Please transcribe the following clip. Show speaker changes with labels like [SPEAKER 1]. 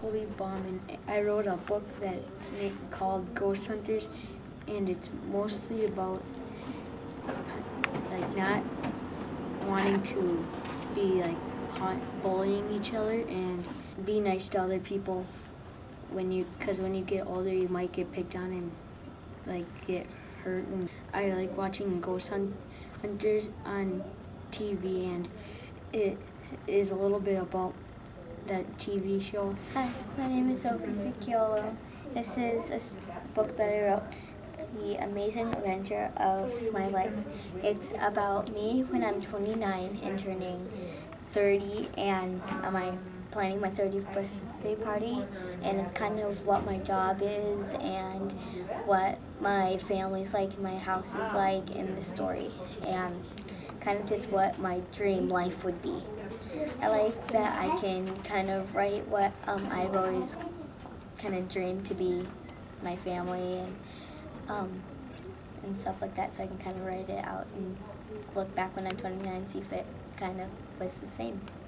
[SPEAKER 1] Colby, Bauman. I wrote a book that's called Ghost Hunters, and it's mostly about like not wanting to be like bullying each other and be nice to other people. Because when you get older, you might get picked on and like get hurt. And I like watching Hunters on TV, and it is a little bit about that TV show.
[SPEAKER 2] Hi, my name is Sophie Vicchiollo. This is a book that I wrote, The Amazing Adventure of My Life. It's about me when I'm 29 and turning 30, and I'm planning my 30th birthday party, and it's kind of what my job is and what my family's like and my house is like in the story, and kind of just what my dream life would be. I like that I can kind of write what I've always kind of dreamed to be my family and stuff like that, so I can kind of write it out and look back when I'm 29 and see if it kind of was the same.